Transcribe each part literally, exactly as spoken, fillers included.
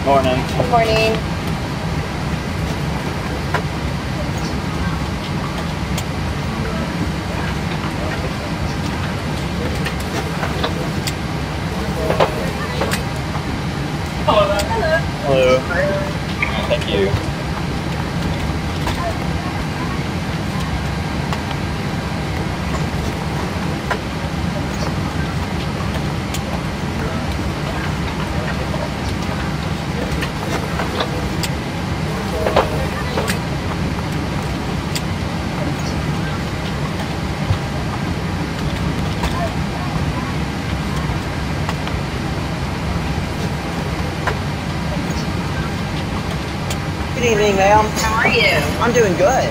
Morning. Good morning. Hello. Hello. Hello. Thank you. Good evening, ma'am. How are you? I'm doing good.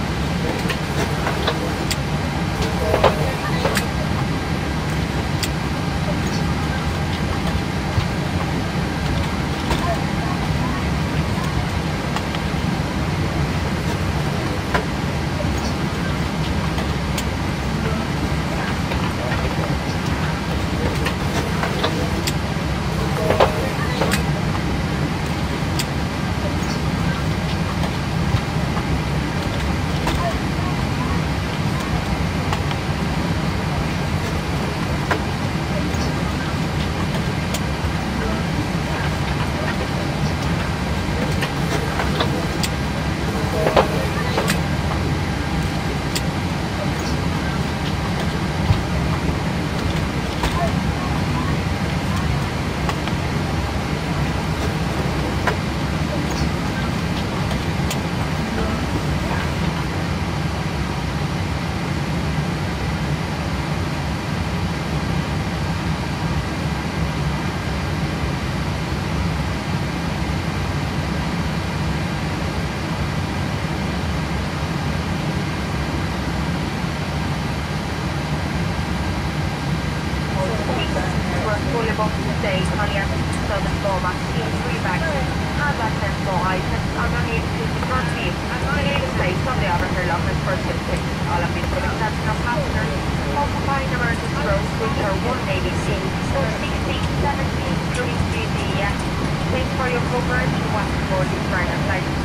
Thanks for your cooperation. Once more, this right and flight.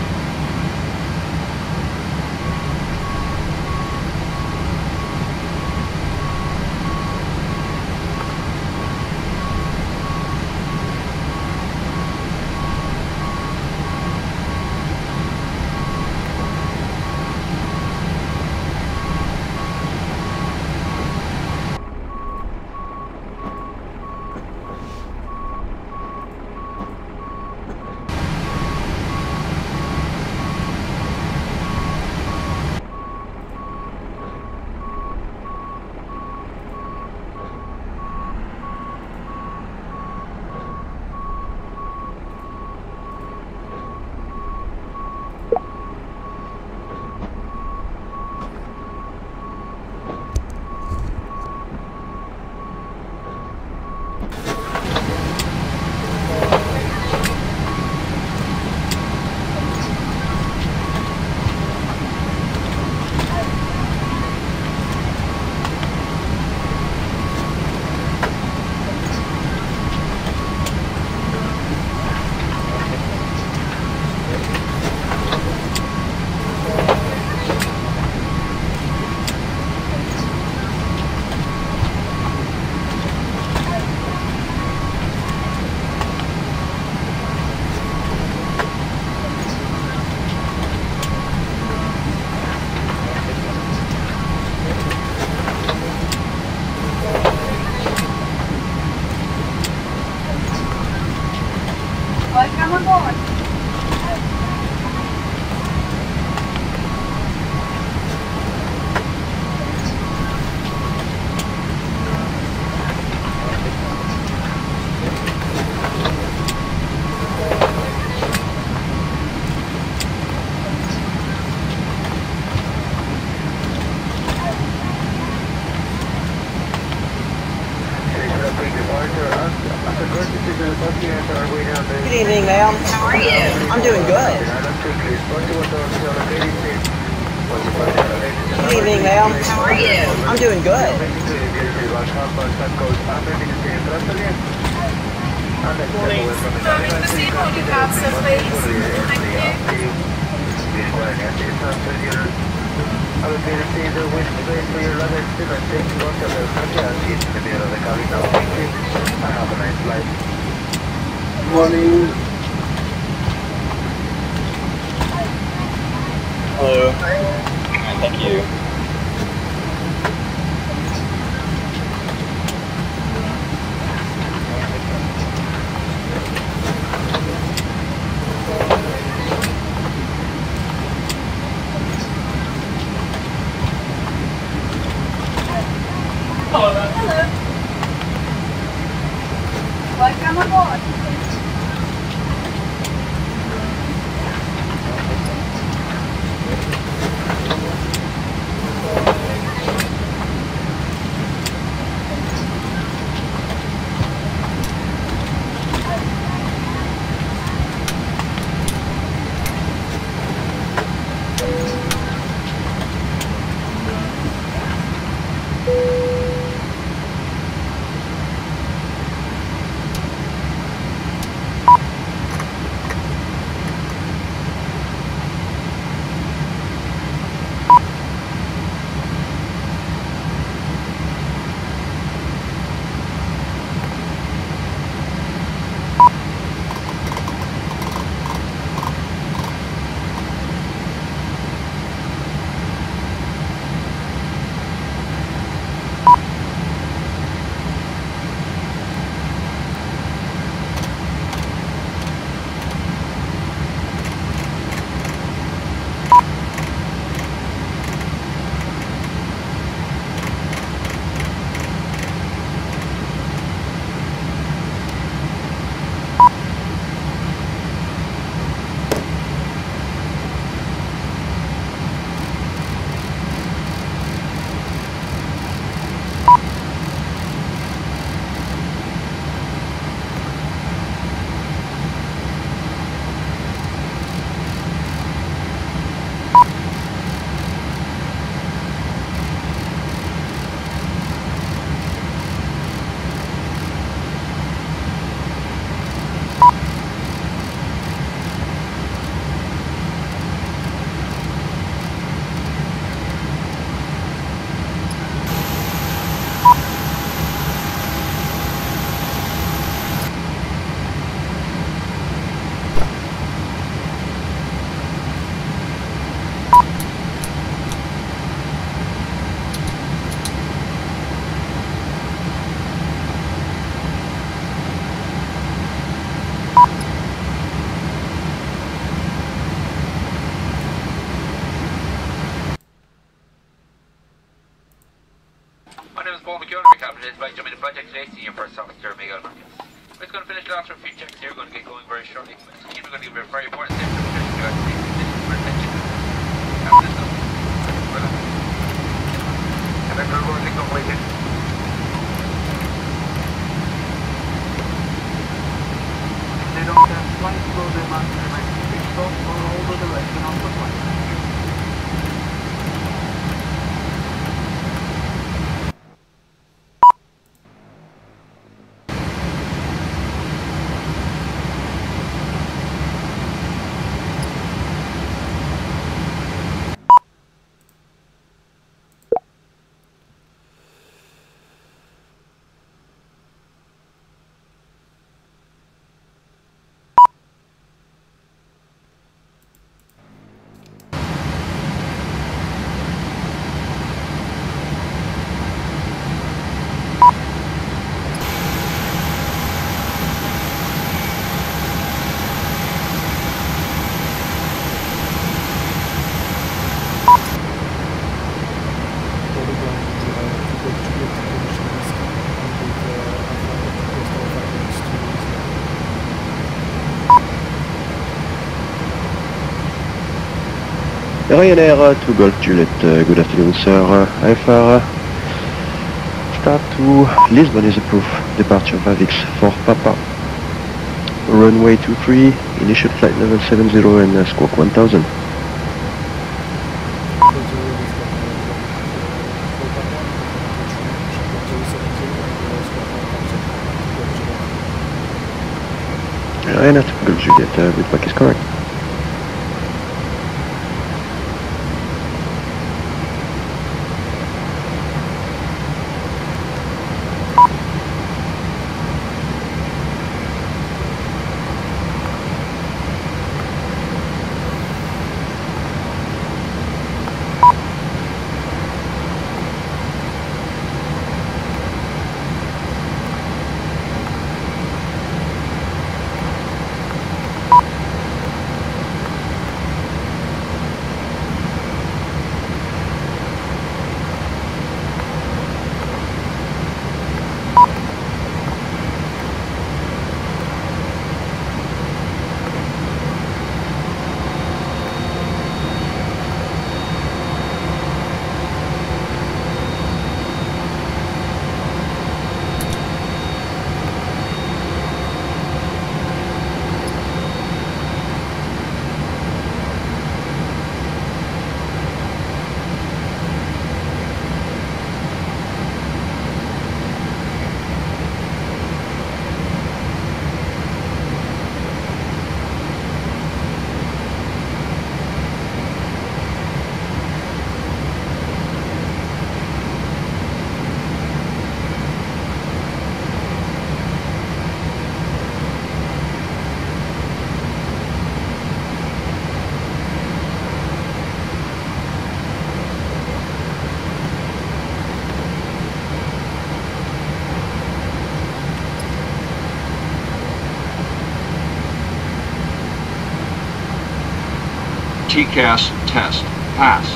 Welcome aboard. Good evening, ma'am. How are you? I'm doing good. Good evening, ma'am. How are you? I'm doing good. Morning. Serving the seat holding capsule, please. Thank you. Morning. Hello. Thank you. Hello. Welcome aboard. Project today, Senior First Officer Miguel Marquez. We're just going to finish the last few checks here. We're going to get going very shortly. We're going to give you a very important step to for attention. After this, and then we're going to go waiting. If they don't have flight, go them on their right stop or all the direction of the flight. Ryanair uh, to Golf Juliet, uh, good afternoon sir. Uh, I F R uh, start to Lisbon is approved. Departure five X for Papa. Runway two three, initial flight level seven zero and uh, squawk one thousand. Renat, Golf Juliet, uh, Whitback is correct. T C A S test. Pass.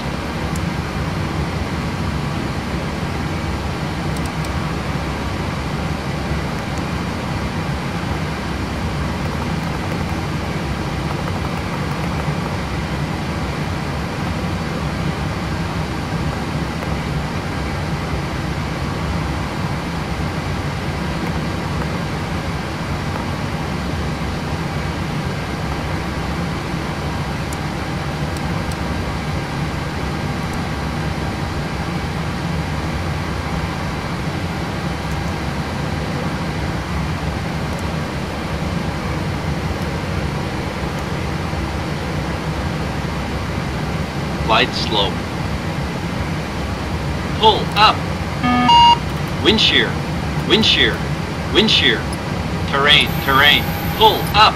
Glide slope. Pull up. Wind shear. Wind shear. Wind shear. Terrain. Terrain. Pull up.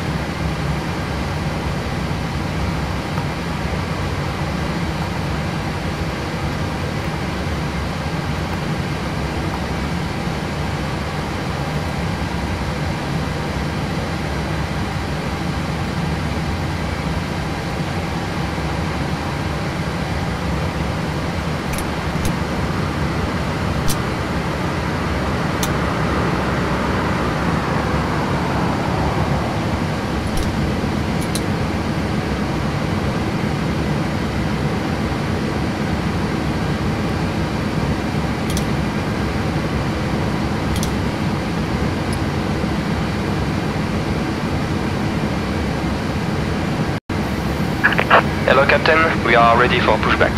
Hello Captain, we are ready for pushback.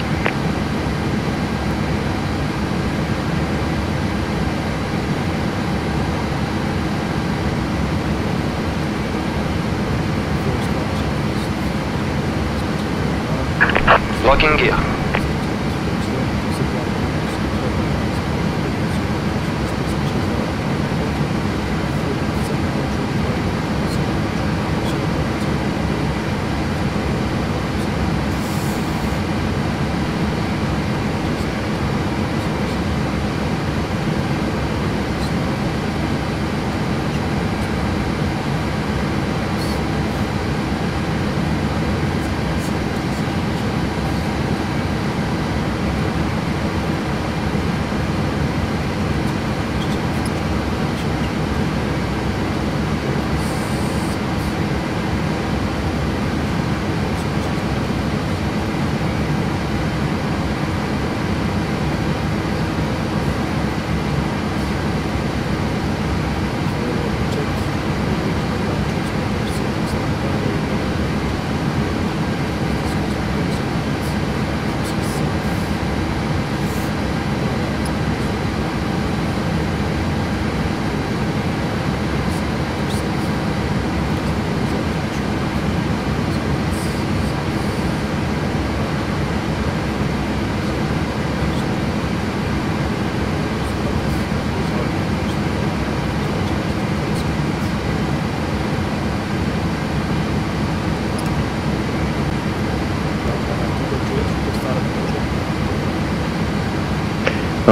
Locking gear.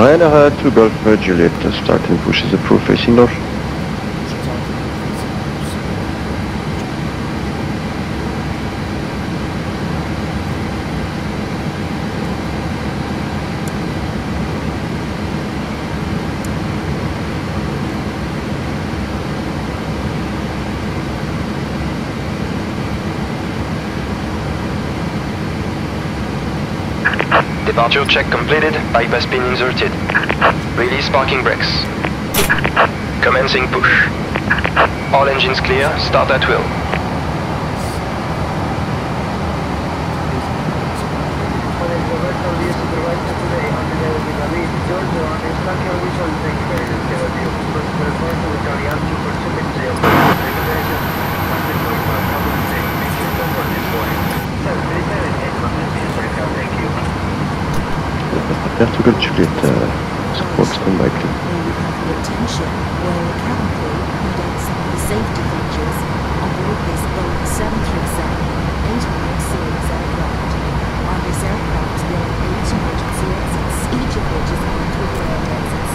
Ryanair to Golf Juliet, start and push is approved facing north. Departure check completed, bypass pin inserted. Release parking brakes. Commencing push. All engines clear, start at will. Prepare to Golf Juliet, uh, squawk standby please. Attention, while the cabin crew conducts the safety features on board this Boeing seven thirty-seven eight hundred series aircraft. On this aircraft, there are eight emergency exits, each of which is armed with fire exits.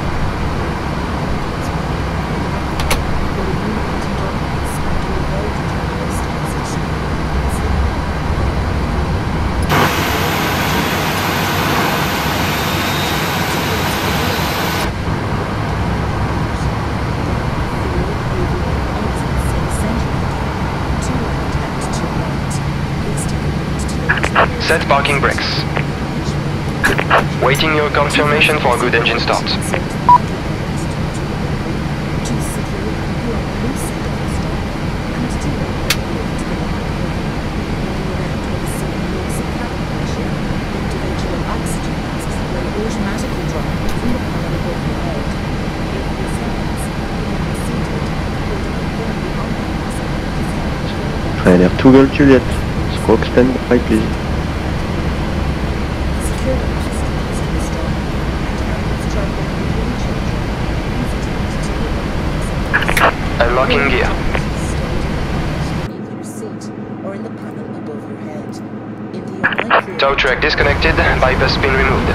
There are numerous documents and to avoid terrorist exit. Set parking brakes. Waiting your confirmation for a good engine start. Ryanair to Golf Juliet, squawk standby please. Unlocking gear. Tow track disconnected, bypass pin removed.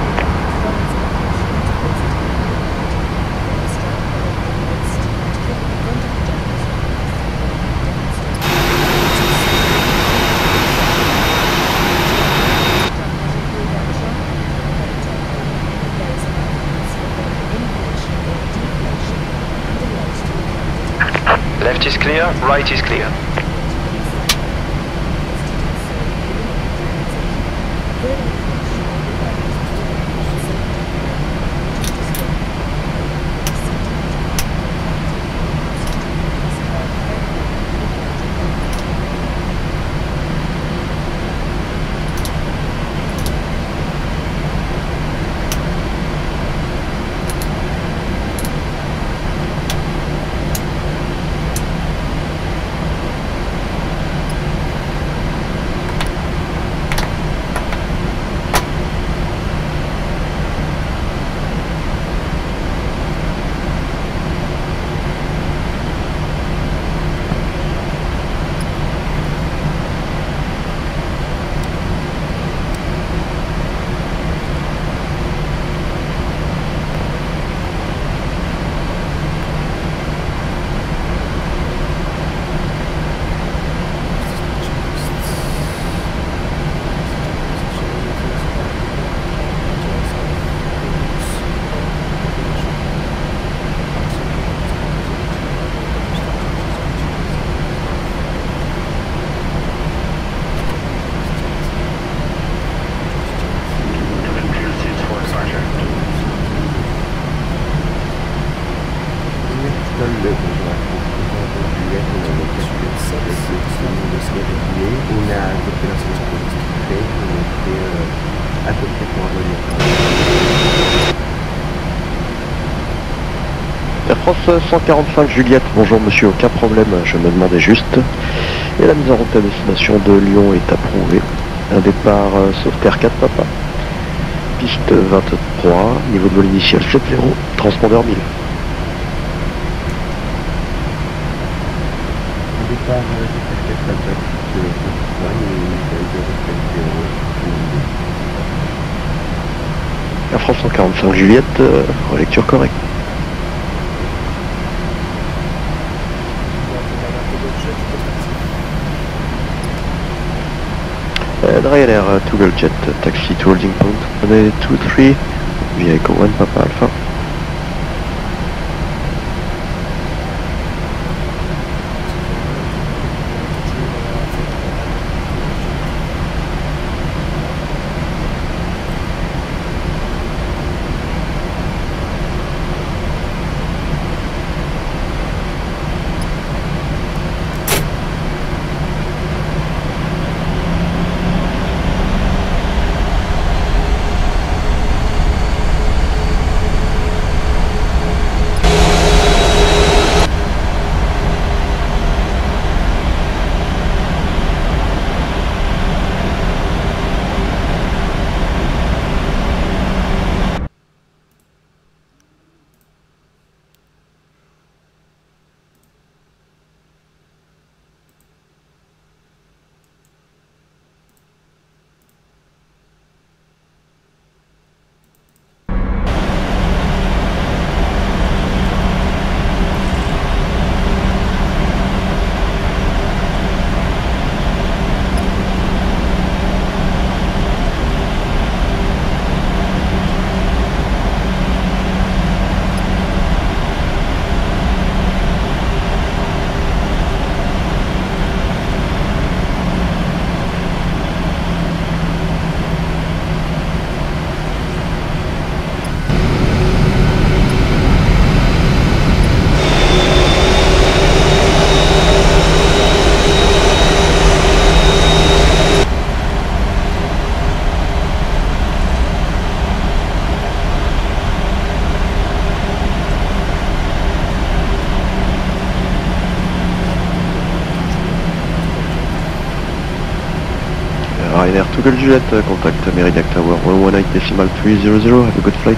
Left is clear, right is clear. Air France cent quarante-cinq Juliette, bonjour monsieur, aucun problème, je me demandais juste. Et la mise en route à destination de Lyon est approuvée. Un départ euh, Sauveterre quatre Papa. Piste vingt-trois, niveau de vol initial sept zéro, transpondeur mille. Un départ euh, quatre Papa, piste vingt-trois, niveau initial zéro sept zéro. Air France cent quarante-cinq Juliette, euh, relecture correcte. And Ryanair uh, Toggle Jet, uh, taxi to holding point one two three, vehicle one Papa Alpha. Ryanair Toggle Juliet, uh, contact Meridiac Tower one one eight decimal three zero zero, have a good flight.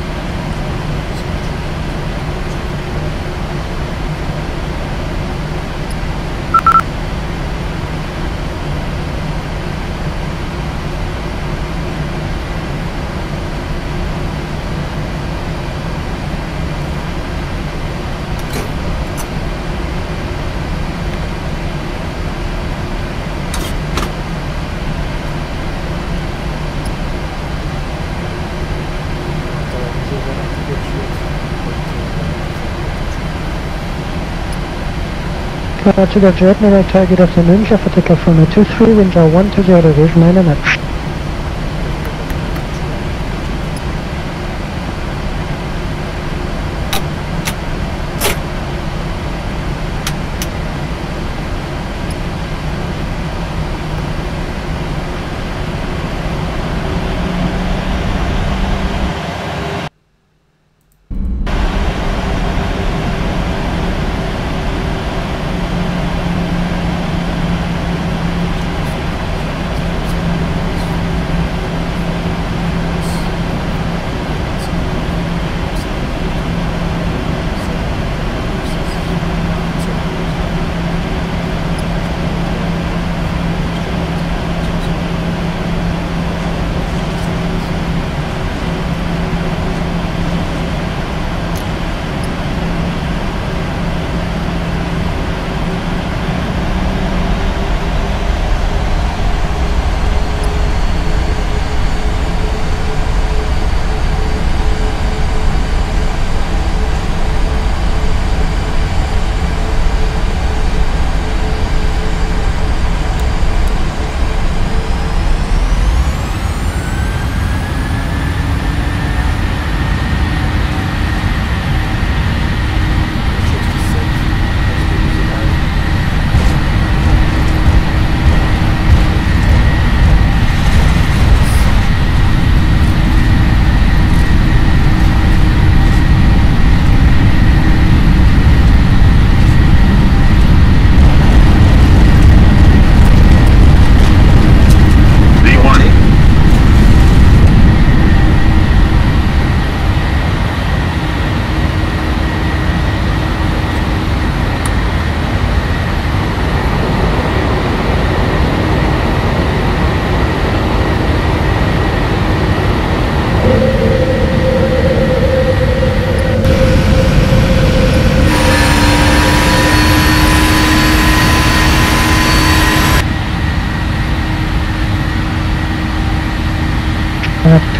Uh, to the jet, direct target of the Ninja for takeoff from a two three, wind are one two zero degrees, nine and up.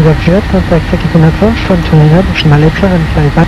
to Golf Juliet, contact takeoff approach from Tornado, Bushima Lepler and fly back.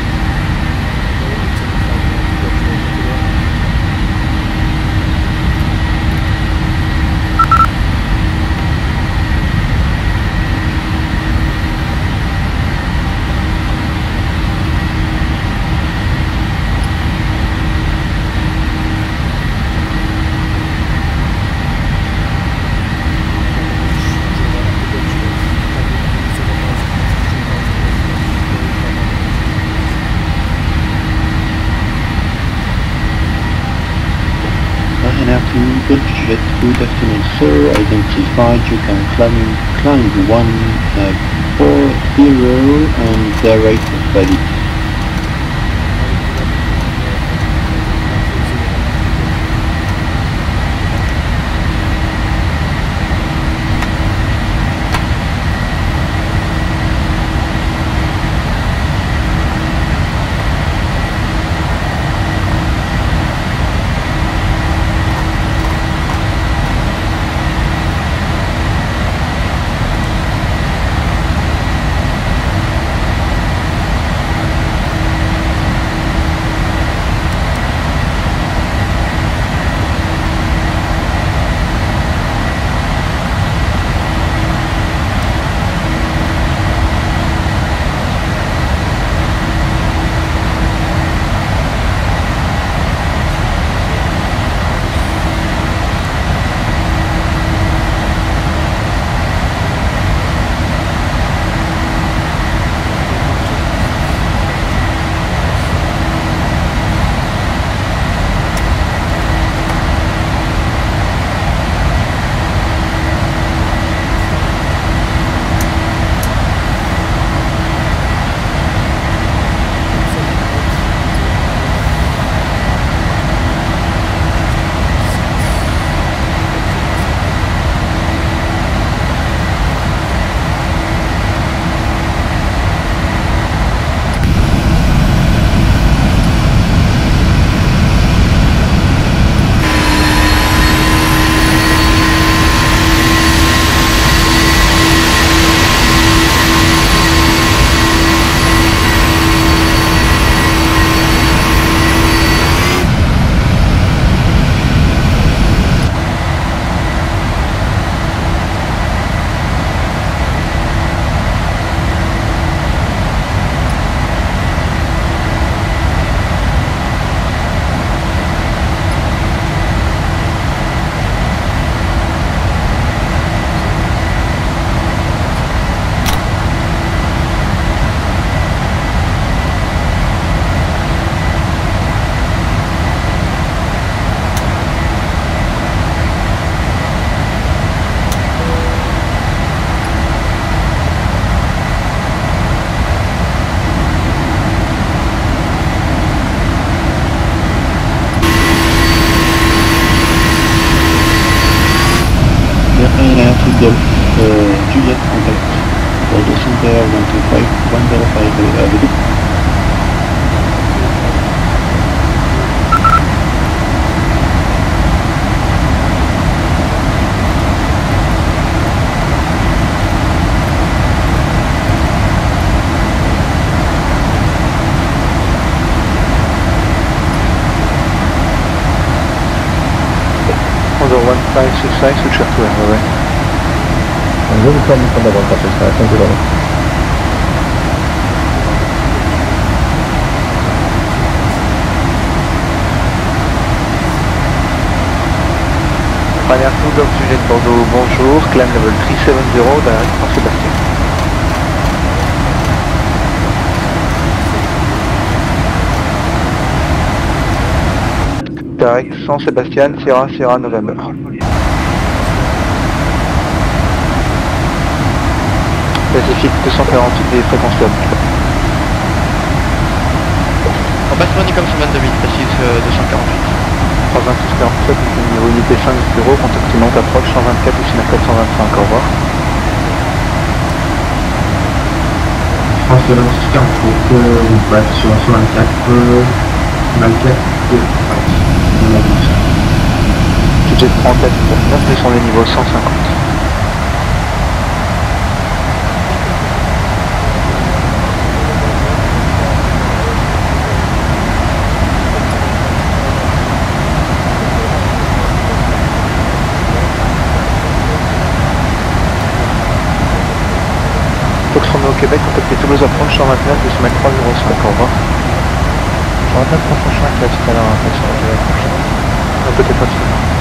Good jet, good afternoon sir, identified, you can climb, climb one four zero and direct valid. Golf uh, Juliet contact Bordeaux Center one two five one zero five Avenue. one five six five, switch to Airway. Willkommen von der one five six five, thank you very much. Ryanair two Golf Juliet Bordeaux, bonjour, climb level three seven zero, direct Saint-Sébastien. Direct Saint-Sébastien, Sierra Sierra November. Pacifique deux cent quarante-huit des fréquences faibles. En basse Monicom semaine deux mille, Pacifique deux cent quarante-huit. trois vingt-six quarante-sept, niveau unité cinq zéro, contact Nantes approche cent vingt-quatre, Chine quatre cent vingt-cinq, au revoir. France vingt-six quarante-huit, on passe sur cent vingt-quatre, vingt-quatre, Jet trente-quatre pour neuf, descendez niveau cent cinquante. Québec, contactez Toulouse approche cent vingt-neuf, deux cent trois zéro cinq, au revoir. cent vingt-neuf trois cent cinq, là tout à l'heure, un taxi de la prochaine. Peut-être pas tout à l'heure.